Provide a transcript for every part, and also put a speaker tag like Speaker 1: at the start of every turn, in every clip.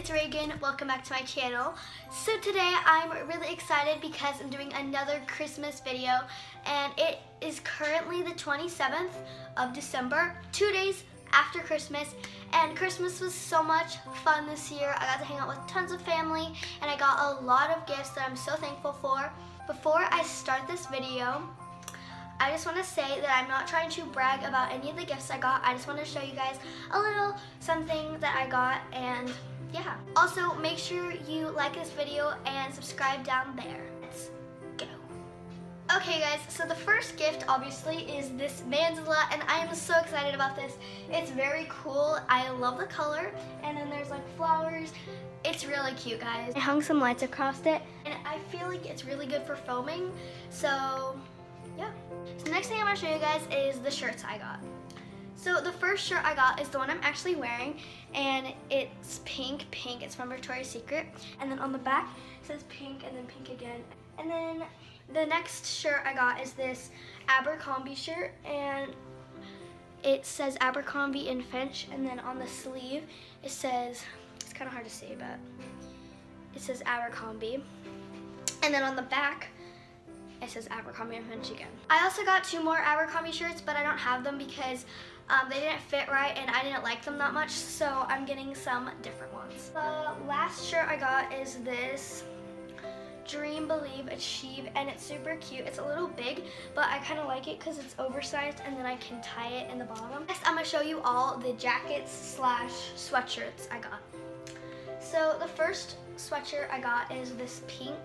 Speaker 1: it's Reagan. Welcome back to my channel. So today I'm really excited because I'm doing another Christmas video, and it is currently the 27th of December, 2 days after Christmas, and Christmas was so much fun this year. I got to hang out with tons of family, and I got a lot of gifts that I'm so thankful for. Before I start this video, I just want to say that I'm not trying to brag about any of the gifts I got. I just want to show you guys a little something that I got, and yeah. Also, make sure you like this video and subscribe down there. Let's go. Okay guys, so the first gift obviously is this mandala, and I am so excited about this. It's very cool. I love the color, and then there's like flowers. It's really cute, guys. I hung some lights across it, and I feel like it's really good for filming, so yeah. So the next thing I'm going to show you guys is the shirts I got. So the first shirt I got is the one I'm actually wearing, and it's pink. It's from Victoria's Secret. And then on the back it says pink and then pink again. And then the next shirt I got is this Abercrombie shirt, and it says Abercrombie and Finch, and then on the sleeve it says, it's kind of hard to say, but it says Abercrombie. And then on the back it says Abercrombie and Finch again. I also got 2 more Abercrombie shirts, but I don't have them because they didn't fit right and I didn't like them that much, so I'm getting some different ones. The last shirt I got is this Dream, Believe, Achieve, and it's super cute. It's a little big, but I kind of like it because it's oversized, and then I can tie it in the bottom. Next, I'm going to show you all the jackets slash sweatshirts I got. So the first sweatshirt I got is this pink,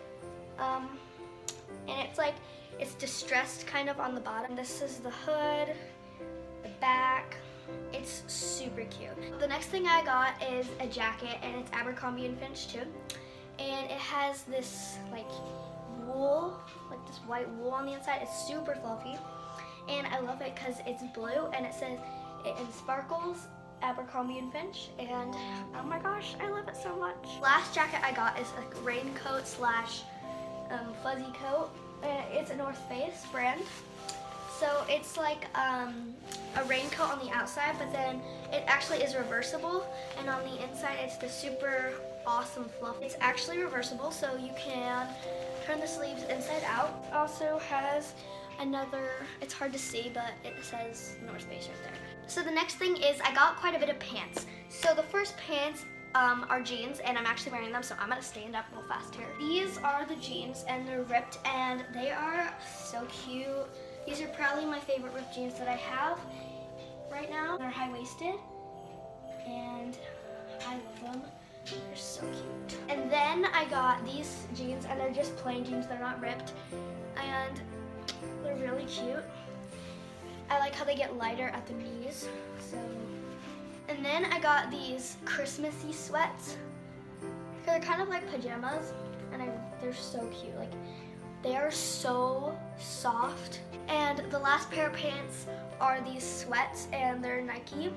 Speaker 1: and it's like, it's distressed kind of on the bottom. This is the hood, the back. It's super cute. The next thing I got is a jacket, and it's Abercrombie and Finch too. And it has this like wool, like this white wool on the inside. It's super fluffy, and I love it because it's blue, and it says, it sparkles, Abercrombie and Finch, and oh my gosh, I love it so much. Last jacket I got is a raincoat slash fuzzy coat. It's a North Face brand. So it's like a raincoat on the outside, but then it actually is reversible, and on the inside it's the super awesome fluff. It's actually reversible, so you can turn the sleeves inside out. It also has another, it's hard to see, but it says North Face right there. So the next thing is I got quite a bit of pants. So the first pants are jeans, and I'm actually wearing them, so I'm gonna stand up real fast here. These are the jeans, and they're ripped, and they are so cute. These are probably my favorite ripped jeans that I have right now. They're high-waisted, and I love them. They're so cute. And then I got these jeans, and they're just plain jeans. They're not ripped, and they're really cute. I like how they get lighter at the knees, so. And then I got these Christmassy sweats. They're kind of like pajamas, and they're so cute. Like, they are so soft. And the last pair of pants are these sweats, and they're Nike.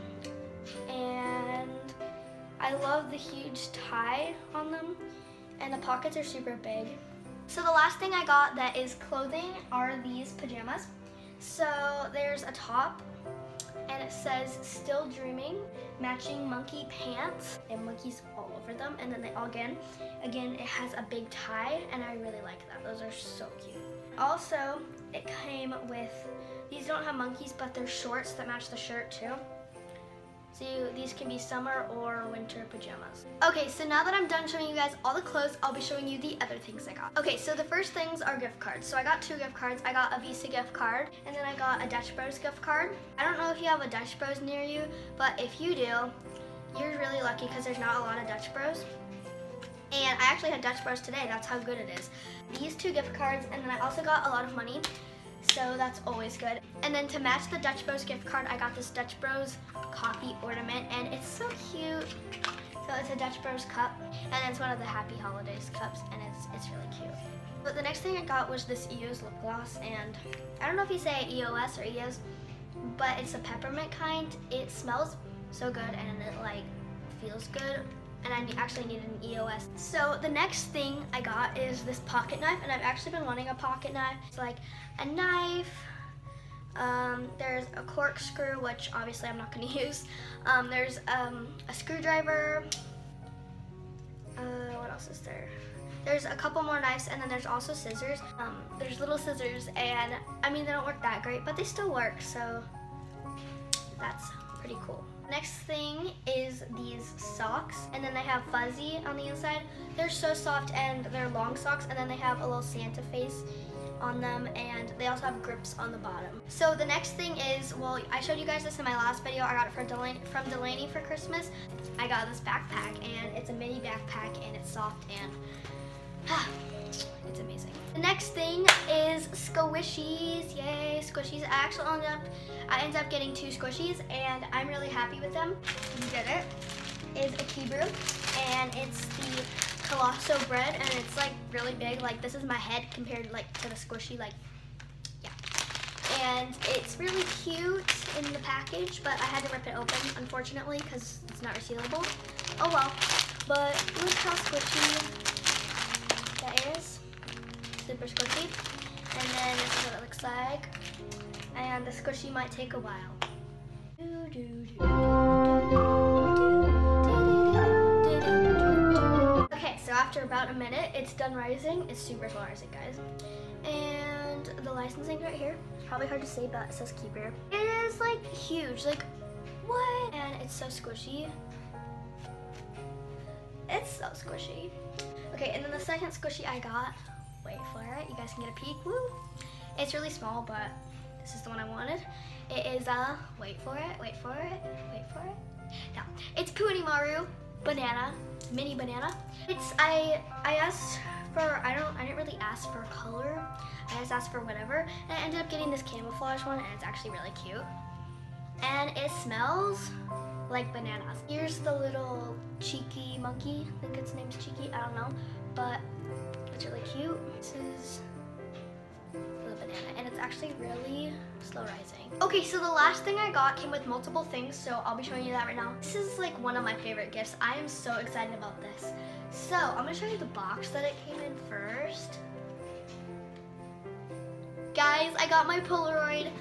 Speaker 1: And I love the huge tie on them, and the pockets are super big. So the last thing I got that is clothing are these pajamas. So there's a top, and it says Still Dreaming, matching monkey pants, and monkeys all over them. And then they all, again, it has a big tie, and I really like that. Those are so cute. Also, it came with, these don't have monkeys, but they're shorts that match the shirt too. So these can be summer or winter pajamas. Okay, so now that I'm done showing you guys all the clothes, I'll be showing you the other things I got. Okay, so the first things are gift cards. So I got 2 gift cards. I got a Visa gift card, and then I got a Dutch Bros gift card. I don't know if you have a Dutch Bros near you, but if you do, you're really lucky because there's not a lot of Dutch Bros. And I actually had Dutch Bros today. That's how good it is. These 2 gift cards, and then I also got a lot of money, so that's always good. And then to match the Dutch Bros gift card, I got this Dutch Bros coffee ornament, and it's so cute. So it's a Dutch Bros cup, and it's one of the Happy Holidays cups, and it's really cute. But the next thing I got was this EOS lip gloss, and I don't know if you say EOS or EOS, but it's a peppermint kind. It smells so good, and it like feels good, and I actually needed an EOS. So the next thing I got is this pocket knife, and I've actually been wanting a pocket knife. It's like a knife, there's a corkscrew, which obviously I'm not going to use. There's a screwdriver, What else is there? There's a couple more knives, and then there's also scissors. There's little scissors, and I mean, they don't work that great, but they still work, so that's pretty cool. Next thing is these socks, and then they have fuzzy on the inside. They're so soft, and they're long socks, and then they have a little Santa face on them, and they also have grips on the bottom. So the next thing is, well, I showed you guys this in my last video. I got it from Delaney for Christmas. I got this backpack, and it's a mini backpack, and it's soft, and it's amazing. The next thing is squishies. Yay, squishies. I ended up getting 2 squishies, and I'm really happy with them. You get it. Is a Kibru, and it's the Colosso bread, and it's like really big. Like, this is my head compared like to the squishy, like, yeah. And it's really cute in the package, but I had to rip it open, unfortunately, because it's not resealable. Oh well. But look how squishy that is. Super squishy. And then this is what it looks like. And the squishy might take a while. Okay, so after about a minute, it's done rising. It's super slow rising, guys. And the licensing right here. It's probably hard to say, but it says Keeper. It is like huge, like what? And it's so squishy. It's so squishy. Okay, and then the second squishy I got, wait for it, you guys can get a peek, woo. It's really small, but this is the one I wanted. It is wait for it. No, it's Punimaru banana, mini banana. It's, I asked for, I didn't really ask for color. I just asked for whatever, and I ended up getting this camouflage one, and it's actually really cute. And it smells like bananas. Here's the little cheeky monkey. I think its name's Cheeky, I don't know, but it's really cute. This is the banana, and it's actually really slow rising. Okay, so the last thing I got came with multiple things, so I'll be showing you that right now. This is like one of my favorite gifts. I am so excited about this. So I'm gonna show you the box that it came in first. Guys, I got my Polaroid.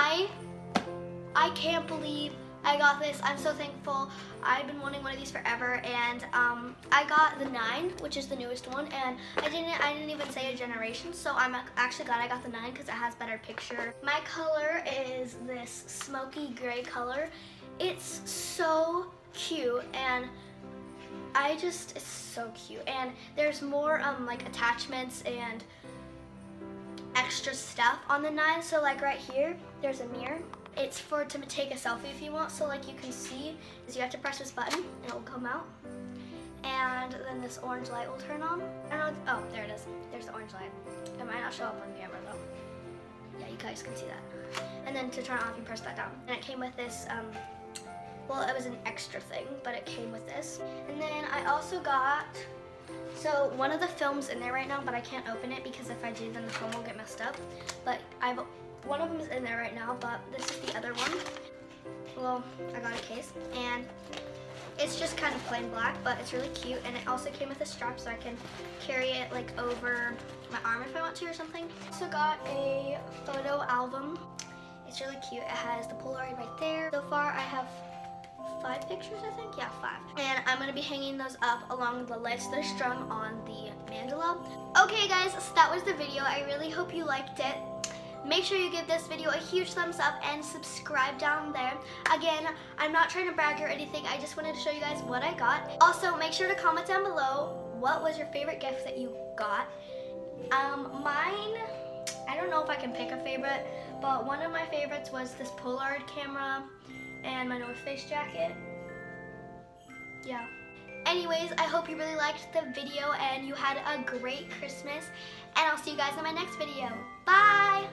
Speaker 1: I can't believe I got this. I'm so thankful. I've been wanting one of these forever, and I got the 9, which is the newest one, and I didn't even say a generation, so I'm actually glad I got the 9 because it has better picture. My color is this smoky gray color. It's so cute, and it's so cute, and there's more like attachments and extra stuff on the 9. So like right here, there's a mirror. It's to take a selfie if you want, so like you can see, is you have to press this button and it'll come out. And then this orange light will turn on. I don't know, oh, there it is. There's the orange light. It might not show up on camera though. Yeah, you guys can see that. And then to turn it off, you press that down. And it came with this, well, it was an extra thing, but it came with this. And then I also got, so one of the films in there right now, but I can't open it because if I do, then the film will get messed up. But one of them is in there right now, but this is the other one. Well, I got a case, and it's just kind of plain black, but it's really cute, and it also came with a strap so I can carry it like over my arm if I want to or something. Also got a photo album. It's really cute. It has the Polaroid right there. So far, I have 5 pictures, I think? Yeah, 5. And I'm gonna be hanging those up along the lights that are strung on the mandala. Okay, guys, so that was the video. I really hope you liked it. Make sure you give this video a huge thumbs up and subscribe down there. Again, I'm not trying to brag or anything. I just wanted to show you guys what I got. Also, make sure to comment down below what was your favorite gift that you got. Mine, I don't know if I can pick a favorite, but one of my favorites was this Polaroid camera and my North Face jacket. Yeah. Anyways, I hope you really liked the video and you had a great Christmas. And I'll see you guys in my next video. Bye!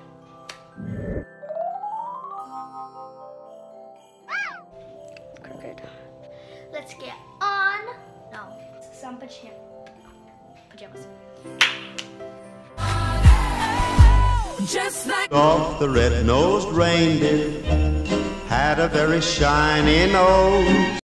Speaker 1: Crooked. Let's get on. No, some pajamas.
Speaker 2: Just like the red-nosed reindeer had a very shiny nose.